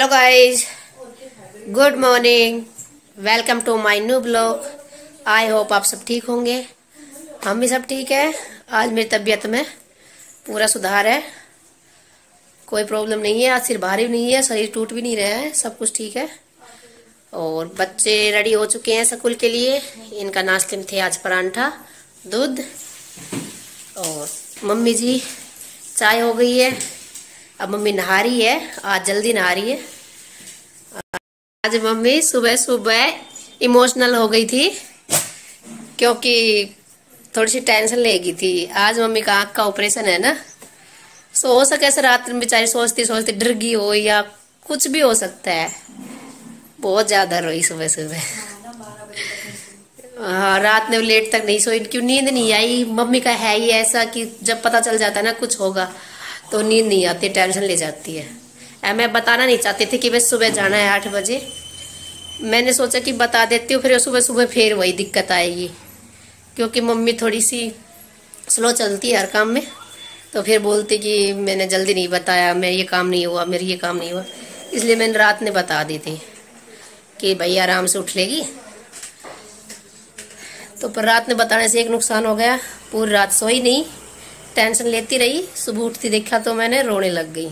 Guys, good morning. Welcome to my new blog. I hope आप सब ठीक होंगे। हम भी सब ठीक है। आज मेरी तबीयत में पूरा सुधार है, कोई प्रॉब्लम नहीं है। आज सिर भारी भी नहीं है, शरीर टूट भी नहीं रहा है, सब कुछ ठीक है। और बच्चे रेडी हो चुके हैं स्कूल के लिए। इनका नाश्ते में थे आज परांठा, दूध। और मम्मी जी चाय हो गई है। अब मम्मी नहा रही है, आज जल्दी नहा रही है। आज मम्मी सुबह सुबह इमोशनल हो गई थी क्योंकि थोड़ी सी टेंशन लेगी थी। आज मम्मी का आँख का ऑपरेशन है ना, सो हो सके ऐसे रात में बेचारी सोचती सोचती डर गई हो या कुछ भी हो सकता है। बहुत ज्यादा रोई सुबह सुबह। हाँ, रात में लेट तक नहीं सोई, क्यों नींद नहीं आई। मम्मी का है ही ऐसा कि जब पता चल जाता है ना कुछ होगा तो नींद नहीं आती, टेंशन ले जाती है। मैं बताना नहीं चाहती थी कि बस सुबह जाना है 8 बजे। मैंने सोचा कि बता देती हूँ, फिर सुबह सुबह फिर वही दिक्कत आएगी क्योंकि मम्मी थोड़ी सी स्लो चलती है हर काम में। तो फिर बोलती कि मैंने जल्दी नहीं बताया, मेरे ये काम नहीं हुआ, मेरे ये काम नहीं हुआ। इसलिए मैंने रात में बता दी थी कि भाई आराम से उठ लेगी। तो पर रात में बताने से एक नुकसान हो गया, पूरी रात सोई नहीं, टेंशन लेती रही। सुबह उठती देखा तो मैंने रोने लग गई।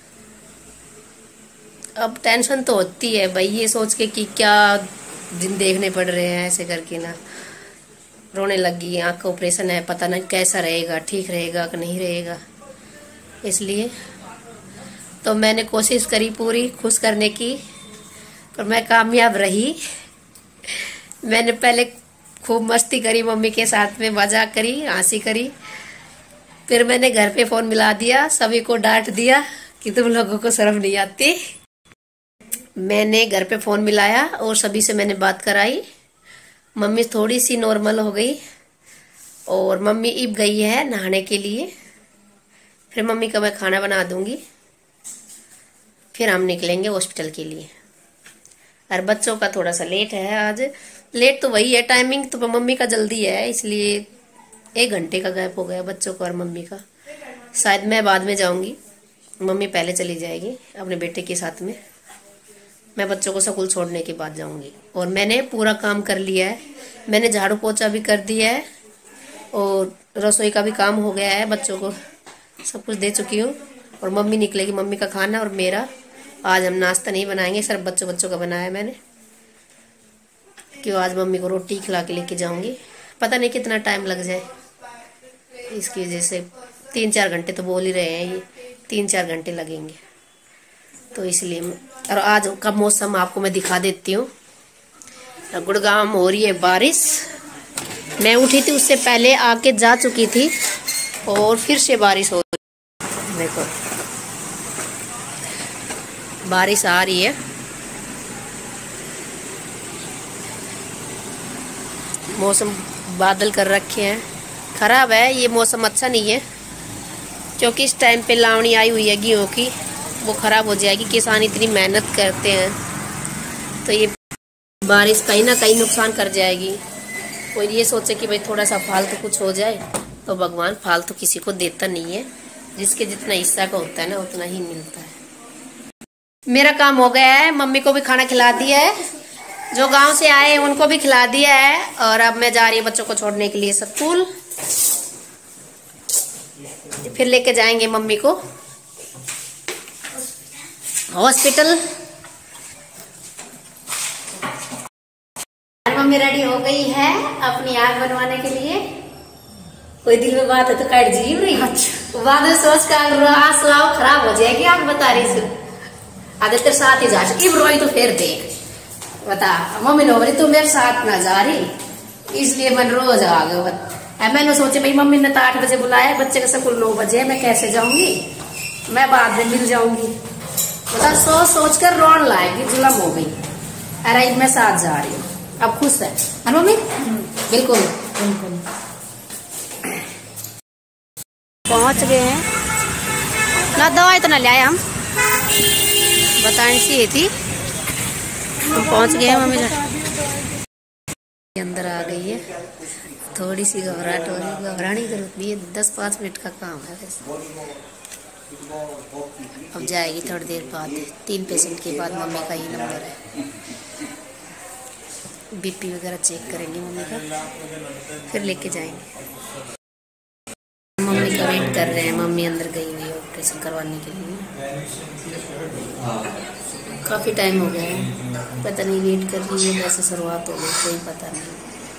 अब टेंशन तो होती है भाई, ये सोच के कि क्या दिन देखने पड़ रहे हैं, ऐसे करके ना रोने लग गई। आँख का ऑपरेशन है, पता नहीं कैसा रहेगा, ठीक रहेगा कि नहीं रहेगा। इसलिए तो मैंने कोशिश करी पूरी खुश करने की, पर मैं कामयाब रही। मैंने पहले खूब मस्ती करी मम्मी के साथ में, मजाक करी, हंसी करी। फिर मैंने घर पे फोन मिला दिया, सभी को डांट दिया कि तुम लोगों को शर्म नहीं आती। मैंने घर पे फोन मिलाया और सभी से मैंने बात कराई। मम्मी थोड़ी सी नॉर्मल हो गई और मम्मी अब गई है नहाने के लिए। फिर मम्मी का मैं खाना बना दूंगी, फिर हम निकलेंगे हॉस्पिटल के लिए। और बच्चों का थोड़ा सा लेट है आज। लेट तो वही है, टाइमिंग तो मम्मी का जल्दी है, इसलिए 1 घंटे का गैप हो गया बच्चों का और मम्मी का। शायद मैं बाद में जाऊंगी, मम्मी पहले चली जाएगी अपने बेटे के साथ में। मैं बच्चों को स्कूल छोड़ने के बाद जाऊंगी। और मैंने पूरा काम कर लिया है, मैंने झाड़ू पोछा भी कर दिया है और रसोई का भी काम हो गया है, बच्चों को सब कुछ दे चुकी हूँ। और मम्मी निकलेगी, मम्मी का खाना और मेरा। आज हम नाश्ता नहीं बनाएंगे, सिर्फ बच्चों का बनाया है मैंने, क्यों आज मम्मी को रोटी खिला के लेके जाऊंगी। पता नहीं कितना टाइम लग जाए, इसकी वजह से 3-4 घंटे तो बोल ही रहे हैं, ये 3-4 घंटे लगेंगे। तो इसलिए और आज का मौसम आपको मैं दिखा देती हूँ। गुड़गांव में हो रही है बारिश। मैं उठी थी उससे पहले आके जा चुकी थी और फिर से बारिश हो रही है। देखो बारिश आ रही है। मौसम बादल कर रखे हैं, खराब है ये मौसम, अच्छा नहीं है क्योंकि इस टाइम पे लावणी आई हुई है गेहूं की, वो खराब हो जाएगी। किसान इतनी मेहनत करते हैं तो ये बारिश कहीं ना कहीं नुकसान कर जाएगी। कोई ये सोचे कि भाई थोड़ा सा फालतू कुछ हो जाए, तो भगवान फालतू किसी को देता नहीं है। जिसके जितना हिस्सा का होता है ना उतना ही मिलता है। मेरा काम हो गया है, मम्मी को भी खाना खिला दिया है, जो गांव से आए उनको भी खिला दिया है। और अब मैं जा रही हूँ बच्चों को छोड़ने के लिए स्कूल। फिर लेके जाएंगे मम्मी को हॉस्पिटल। मम्मी रेडी हो गई है अपनी आँख बनवाने के लिए। कोई दिल में बात है तो काट जीव रही। अच्छा। बाद में सोच का आँख खराब हो जाएगी, आँख बता रही आदित्य साथ ही जा इब रोई तो फिर देख बता। मम्मी ने बोली तू मेरे साथ ना जा रही, इसलिए मैं रोज आ गया। मैंने सोचा भाई मम्मी ने तो 8 बजे बुलाया, बच्चे का स्कूल 9 बजे, मैं कैसे जाऊंगी, मैं बाद में मिल जाऊंगी। बता सोच सोच कर रोन लाएगी, जुलम हो गई। अरे मैं साथ जा रही हूँ, अब खुश है मम्मी। बिल्कुल बिल्कुल। पहुंच गए हैं ना, दवाई तो ना ले आए हम, बताने सी थी। हम पहुंच गए हैं, मम्मी अंदर आ गई है। थोड़ी सी घबराहट हो रही है, घबराने की जरूरत नहीं है, 10-5 मिनट का काम है वैसे। अब जाएगी थोड़ी देर बाद। 3 पेशेंट के बाद मम्मी का ही नंबर है। बीपी वगैरह चेक करेंगे मम्मी का, फिर लेके जाएंगे। मम्मी का वेट कर रहे हैं। मम्मी अंदर गई हुई है ऑपरेशन करवाने के लिए। काफ़ी टाइम हो गया है, पता नहीं वेट कर रही है वैसे शुरुआत हो गई, कोई पता नहीं।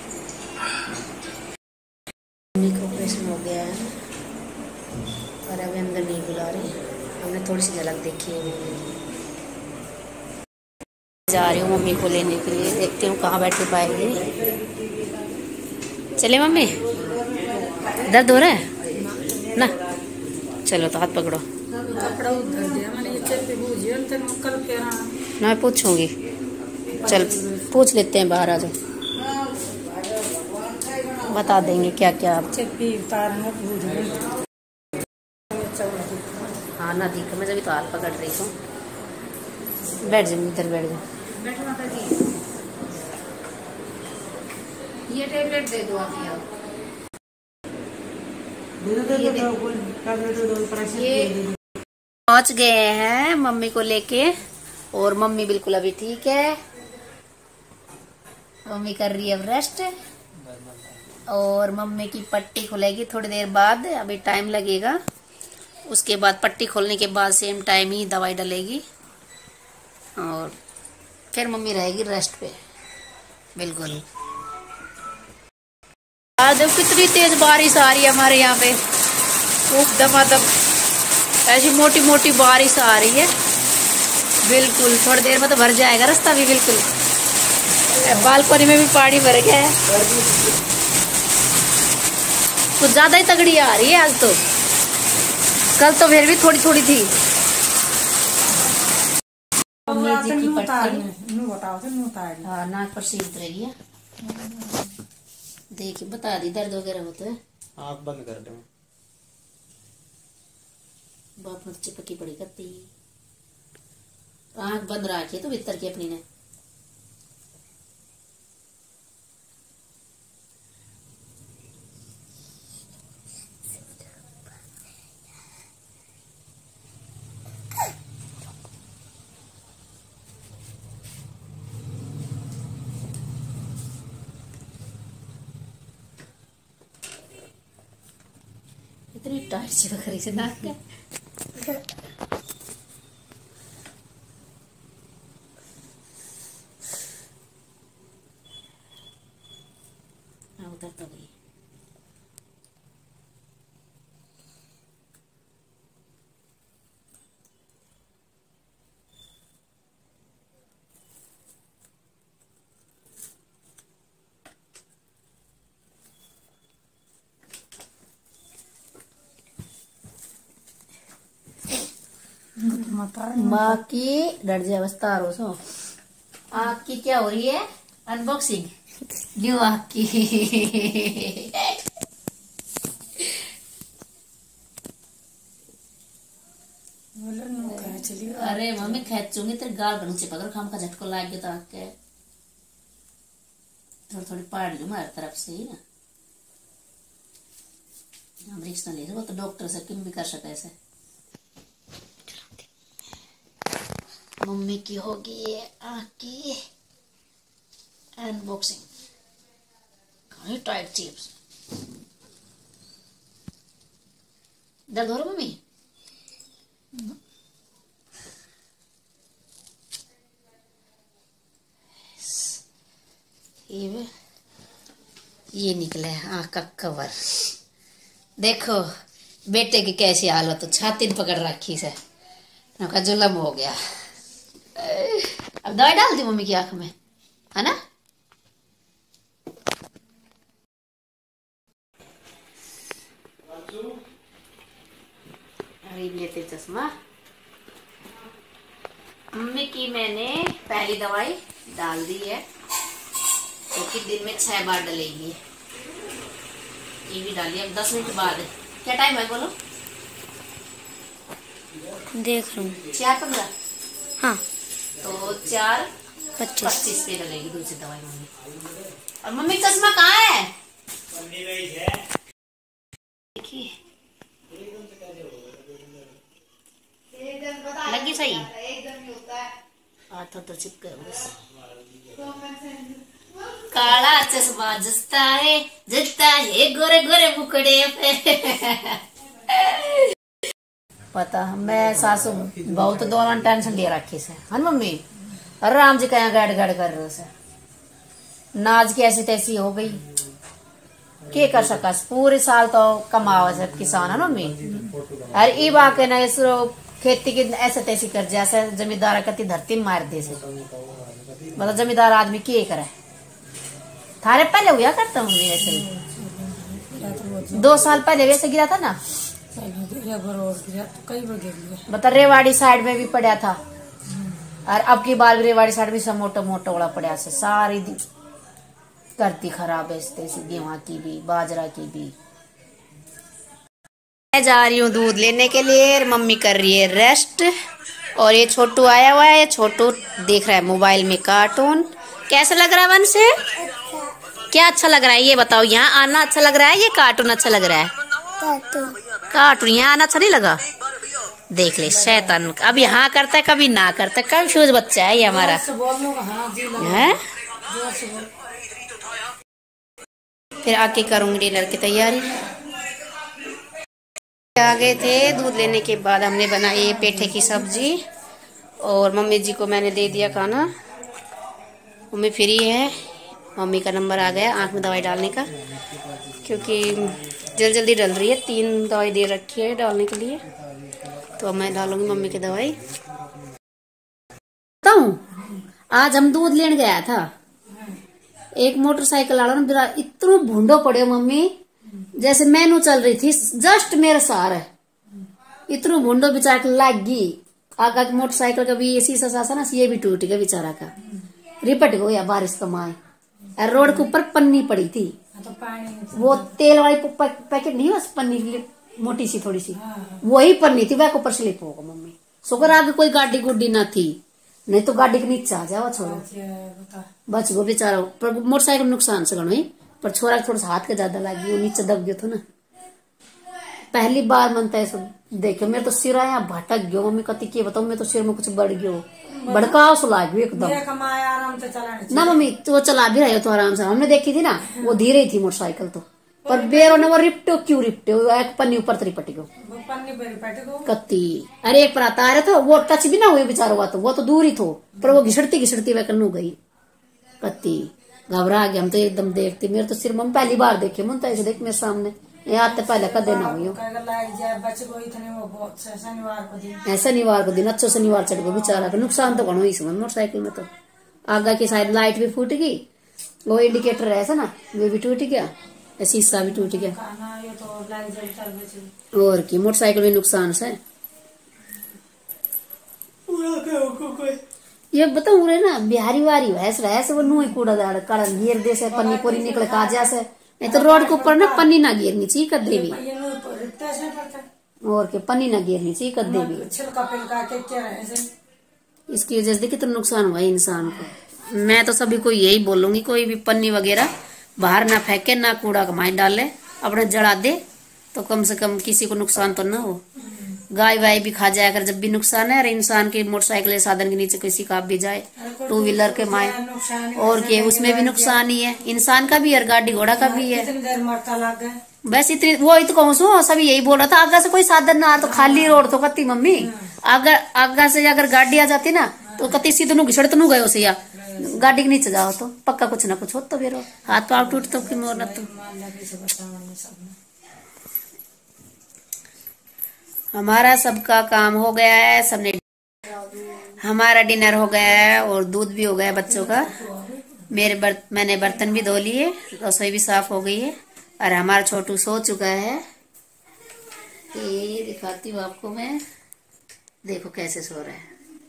मम्मी का ऑपरेशन हो गया है और अभी अंदर नहीं बुला रही। हमने थोड़ी सी झलक देखी है। जा रही हूँ मम्मी को लेने के लिए, देखती हूँ कहाँ बैठ के पाएगी। चले मम्मी, दर्द हो रहा है ना? चलो तो हाथ पकड़ो। मैं पूछूंगी, चल पूछ लेते हैं, बाहर आ जाओ, बता देंगे क्या क्या। हाँ ना दिखा, मैं जब तो हाथ पकड़ रही हूँ। बैठ जाओ, इधर बैठ जाओ। ये टेबलेट दे दो आप यहाँ। पहुंच गए हैं मम्मी को लेके, और मम्मी बिल्कुल अभी ठीक है। मम्मी कर रही है अब रेस्ट, और मम्मी की पट्टी खुलेगी थोड़ी देर बाद, अभी टाइम लगेगा। उसके बाद पट्टी खोलने के बाद सेम टाइम ही दवाई डलेगी, और फिर मम्मी रहेगी रेस्ट पे बिल्कुल। आज कितनी तेज बारिश आ रही है हमारे यहाँ पे, दमादम ऐसी मोटी मोटी बारिश आ रही है बिल्कुल। थोड़ी देर में तो भर जाएगा रास्ता भी बिल्कुल। बालकनी में भी पानी भर गया है, कुछ ज्यादा ही तगड़ी आ रही है आज तो। कल तो फिर भी थोड़ी थोड़ी थी। हाँ नाक पर सील उतरेगी। देखिए बता दी, दर्द वगैरह होता है। आँख बंद कर दो। बाप मत चिपकी पड़ी करती, आँख बंद रखी है तो भीतर की अपनी ने। इतनी टाइट चिपक रही है नाक का। उधर तो गई। माँ की डर जाए अवस्था रोसो। आँख की क्या हो रही है? अनबॉक्सिंग न्यू आँख की। अरे मम्मी खेचूंगी तेरे गाल पर नीचे पकड़, खाम का झटको लाग गया तो आँख के। थोड़ी थोड़ी पाड़ लू हमारी तरफ से ही ना, हम रिक्स ना ले वो तो डॉक्टर से किम भी कर सके ऐसे। मम्मी की होगी आँख की अनबॉक्सिंग। टाइट चिप्स दर्द हो रहा मम्मी? ये निकला है आँख का कवर। देखो बेटे की कैसी हालत, तो छाती पकड़ रखी से, उनका जुलम हो गया। अब दवाई डाल दी मम्मी की आंख में, है ना? लेते चश्मा। मम्मी की मैंने पहली दवाई डाल दी है, क्योंकि तो दिन में 6 बार डलेगी। ये भी डाली अब 10 मिनट बाद। क्या टाइम है बोलो? देख रहा हूँ 4:15। हाँ तो 4:25 पे डलेगी दूसरी दवाई मम्मी। और मम्मी चश्मा कहाँ है? देखिए भाई हाथ तो चिपके बस। काला चश्मा जचता है गोरे गोरे मुखड़े पे। पता मैं सासू बहुत दोनों टेंशन ले रखी से हन मम्मी। राम जी कहीं गड़ गड़ कर रहे से नाज की ऐसी तैसी हो गई के कर सका पूरे साल तो कमावा से किसान है मम्मी। अरे ई बाके ना इस खेती की ऐसे तैसी कर जैसे जमींदार कति धरती मार दे से मतलब जमींदार आदमी के करे थारे पहले हुआ करता मम्मी ऐसे 2 साल पहले वैसे गिरा था ना बता रेवाड़ी साइड में भी पड़ा था और अब की बार रेवाड़ी साइड में सब मोटा मोटा उड़ा पड़ा से सारी धरती खराब है इस गेहूं की भी बाजरा की भी। मैं जा रही हूँ दूध लेने के लिए मम्मी कर रही है रेस्ट और ये छोटू आया हुआ है। ये छोटू देख रहा है मोबाइल में कार्टून। कैसा लग रहा है वंश क्या अच्छा लग रहा है ये बताओ। यहाँ आना अच्छा लग रहा है ये कार्टून अच्छा लग रहा है। कार्टून यहाँ आना अच्छा नहीं लगा देख ले शैतान अब यहाँ करता है कभी ना करता है कंफ्यूज बच्चा है ये हमारा है। फिर आके करूंगी डिनर की तैयारी। आ गए थे दूध लेने के बाद हमने बनाई पेठे की सब्जी और मम्मी जी को मैंने दे दिया खाना। मम्मी फ्री है। मम्मी का नंबर आ गया आंख में दवाई डालने का क्योंकि जल्दी जल्दी डल रही है। 3 दवाई दे रखी है डालने के लिए तो मैं डालूंगी मम्मी की दवाई। बताऊं आज हम दूध लेने गया था एक मोटरसाइकिल वाला ना इतना भूंडो पड़े मम्मी जैसे मैनू चल रही थी जस्ट मेरे सार है इतना भूंडो बेचारा लग गई आगा की मोटरसाइकिल का भी ये शीशा सासा ना ये भी टूट गया बेचारा का रिपट गया बारिश का माए और रोड के ऊपर पन्नी पड़ी थी वो तेल वाली पैकेट नहीं बस पन्नी मोटी सी थोड़ी सी वही पन्नी थी वह ऊपर स्लिप होगा मम्मी शुक्र आगे कोई गाड़ी गुड्डी ना थी नहीं तो गाड़ी के नीचे आ जाओ छोड़ो बच गो बेचारा पर मोटरसाइकिल नुकसान से गणो पर छोरा थोड़ा सा हाथ के ज्यादा लगी वो नीचे दब गयो था ना। पहली बार मनता है देखे मेरे तो सिर यहाँ भटक गयो मम्मी कति के बताऊ मैं तो सिर में कुछ बढ़ गयो भड़काव सो लाग गयो एकदम ना मम्मी तो चला भी रहे हो तो आराम से हमने देखी थी ना वो धीरे थी मोटरसाइकिल तो पर बेरो ने वो रिपटो क्यों रिपटे एक पन्नी ऊपर तरी पट गयो कत्ती। अरे एक पर आता आ रहा था वो टच भी ना हुए बेचारा हुआ तो वो तो दूर ही थो पर वो घिसड़ती घिसड़ती वह कन्नू गई कत्ती घबरा गया हम तो एकदम देखते मेरे तो सिर मम्मी पहली बार देखे मन तो ऐसे देख मेरे सामने याद तो पहले कदे ना हुई शनिवार को दिन अच्छा शनिवार चढ़ गया बेचारा का नुकसान तो घणो इसमें मोटरसाइकिल में तो आगा की साइड लाइट भी फूट गई वो इंडिकेटर ऐसा ना वो भी टूट गया शीशा भी टूट गया और की मोटरसाइकिल में नुकसान से ये बताऊ रे ना बिहारी वारी भैंस वो नुई कूड़ा दाड़ काड़ा घेर दे से पन्नी पूरी निकल का जा से नहीं तो रोड के ऊपर ना पन्नी ना गिरनी चाहिए कदे भी और के पन्नी ना गिरनी चाहिए कदे भी इसकी वजह से कितना नुकसान हुआ इंसान को। मैं तो सभी को यही बोलूंगी कोई भी पन्नी वगैरह बाहर ना फेंके ना कूड़ा कमाई डाले अपने जड़ा दे तो कम से कम किसी को नुकसान तो ना हो। गाय वाय भी खा जाए अगर जब भी नुकसान है और इंसान के मोटरसाइकिल साधन के नीचे किसी का भी जाए 2 व्हीलर के माए और के उसमें भी नुकसान ही है इंसान का भी और गाड़ी घोड़ा का भी है। बस इतनी वो ही तो कहूँ सो सभी यही बोल रहा था आगा से कोई साधन ना आ तो खाली रोड तो कती मम्मी अगर आगा से अगर गाड़ी आ जाती ना तो कती सीधे नु घिसड़ तो नु गयो से या गाड़ी के नीचे जाओ तो पक्का कुछ ना कुछ हो तो फिर हाथ पाव टूट तो की मोर तो। हमारा सबका काम हो गया है सबने हमारा डिनर हो गया है और दूध भी हो गया बच्चों का। मैंने बर्तन भी धो लिए रसोई भी साफ हो गई है और हमारा छोटू सो चुका है। ये दिखाती हूँ आपको मैं देखो कैसे सो रहा है।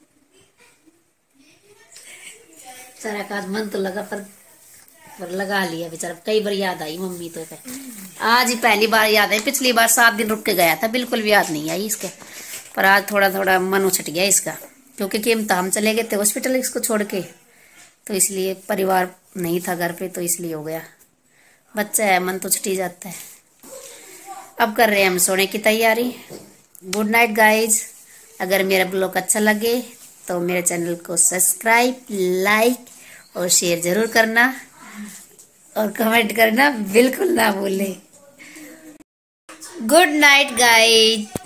बेचारा का मन तो लगा पर लगा लिया बेचारा कई बार याद आई मम्मी तो आज ही पहली बार याद आई पिछली बार 7 दिन रुक के गया था बिल्कुल भी याद नहीं आई इसके पर आज थोड़ा थोड़ा मन उछट गया इसका क्योंकि कीमत हम चले गए थे हॉस्पिटल इसको छोड़ के तो इसलिए परिवार नहीं था घर पे तो इसलिए हो गया। बच्चा है मन तो छुटी जाता है। अब कर रहे हैं हम सोने की तैयारी। गुड नाइट गाइज अगर मेरा ब्लॉग अच्छा लगे तो मेरे चैनल को सब्सक्राइब, लाइक और शेयर जरूर करना और कमेंट करना बिल्कुल ना भूलें। Good night guys.